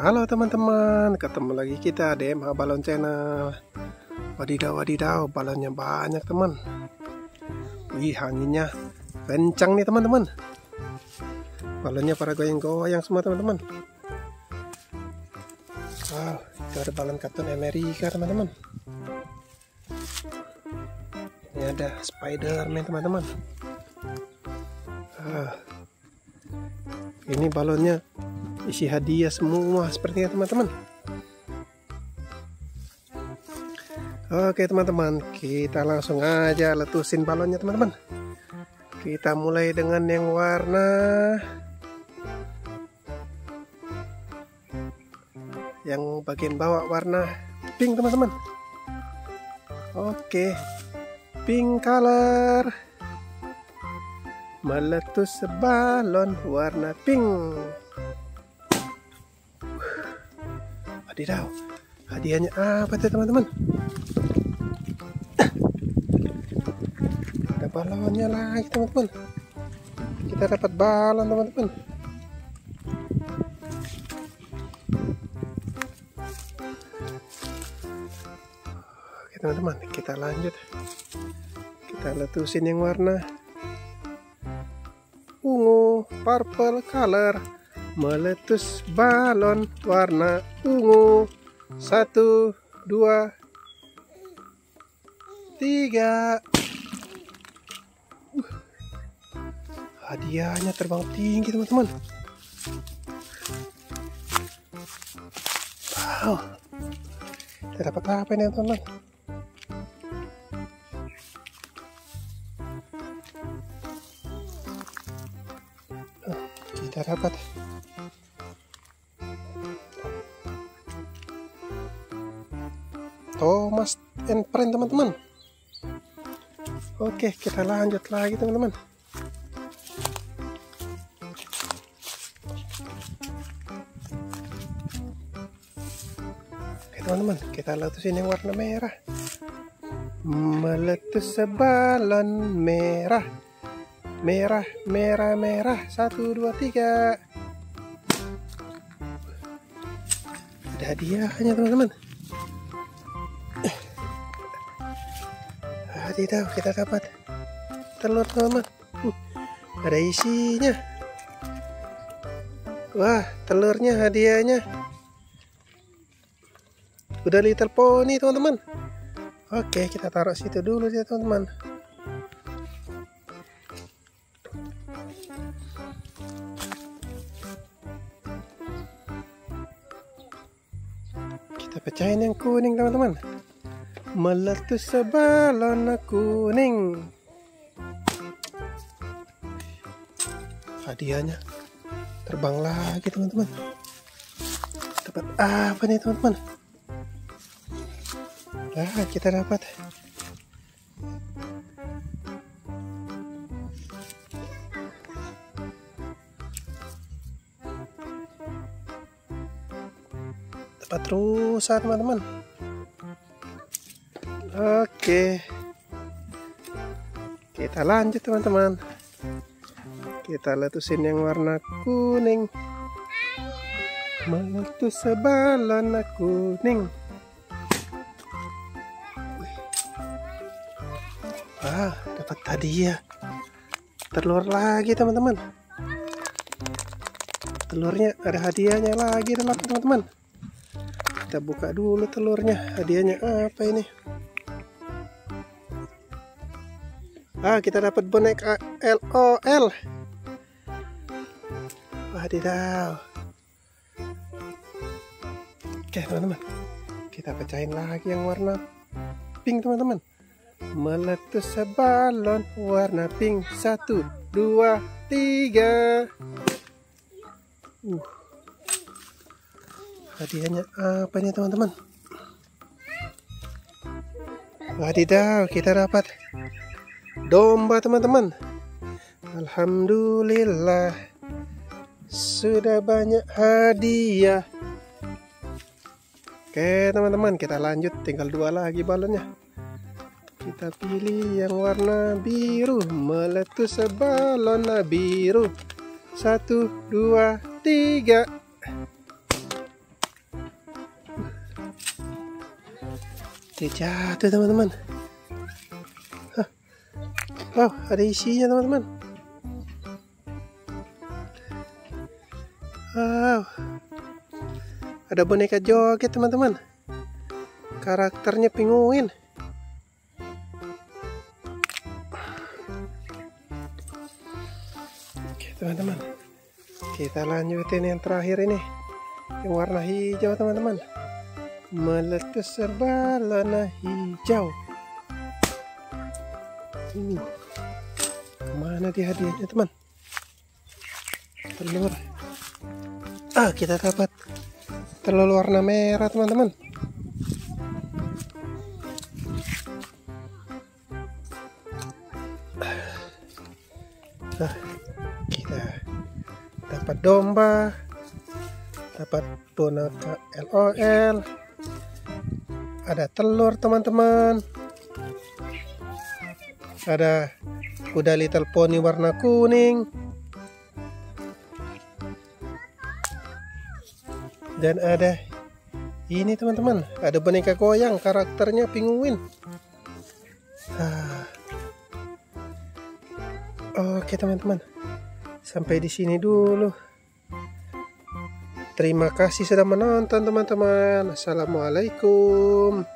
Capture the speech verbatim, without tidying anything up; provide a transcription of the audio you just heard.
Halo teman-teman, ketemu lagi kita di M H Balon Channel. Wadidaw, wadidaw, balonnya banyak teman. Wih, anginnya kencang nih teman-teman. Balonnya pada goyang-goyang semua teman-teman. Wow, itu ada balon Captain America teman-teman. Ini ada Spider-Man teman-teman. Ah, ini balonnya isi hadiah semua sepertinya teman-teman. Oke teman-teman, kita langsung aja letusin balonnya teman-teman. Kita mulai dengan yang warna yang bagian bawah warna pink teman-teman. Oke, pink color. Meletus balon warna pink. Wadidaw, hadiahnya apa tuh teman-teman? Ada balonnya lagi teman-teman. Kita dapat balon teman-teman. Oke teman-teman, kita lanjut. Kita letusin yang warna ungu, purple color. Meletus balon warna ungu. Satu, dua, tiga. uh, Hadiahnya terbang tinggi teman-teman. Wow, kita dapat apa ini teman-teman? Kita dapat Thomas and Friends teman-teman. Oke, kita lanjut lagi teman-teman. Oke teman-teman, kita letusin yang warna merah. Meletus balon merah. Merah, merah, merah. Satu, dua, tiga. Ada hadiahnya teman-teman. Wadidaw, kita dapat telur teman-teman. uh, Ada isinya. Wah, telurnya hadiahnya udah Little Pony teman-teman. Oke, kita taruh situ dulu ya teman-teman. Kita pecahin yang kuning teman-teman. Meletus balon kuning. Hadiahnya terbang lagi teman-teman. Dapat apa nih teman-teman? Nah, kita dapat dapat rusa teman-teman. Oke, kita lanjut teman-teman. Kita letusin yang warna kuning. Meletus balon kuning. Ah, dapat hadiah telur lagi teman-teman. Telurnya ada hadiahnya lagi teman-teman. Kita buka dulu telurnya. Hadiahnya apa ini? Ah, kita dapat boneka L O L. Wadidaw. Oke teman-teman, kita pecahin lagi yang warna pink teman-teman. Meletus balon warna pink. Satu, dua, tiga. Uh. Hadiahnya apa ini teman-teman? Wadidaw, kita dapat domba teman-teman. Alhamdulillah, sudah banyak hadiah. Oke teman-teman, kita lanjut. Tinggal dua lagi balonnya. Kita pilih yang warna biru. Meletus balon biru. Satu, dua, tiga. Dia jatuh teman-teman. Oh, ada isinya teman-teman. Wow, ada boneka joget teman-teman. Karakternya penguin. Oke teman-teman, kita lanjutin yang terakhir ini, yang warna hijau teman-teman. Meletus berbalana hijau. Ini kemana dia hadiahnya teman? Telur. Ah, kita dapat telur warna merah teman-teman. Ah, kita dapat domba, dapat boneka L O L, ada telur teman-teman, ada kuda Little Pony warna kuning, dan ada ini teman-teman, ada boneka goyang karakternya penguin. Ah. Oke teman-teman, sampai di sini dulu. Terima kasih sudah menonton teman-teman. Assalamualaikum.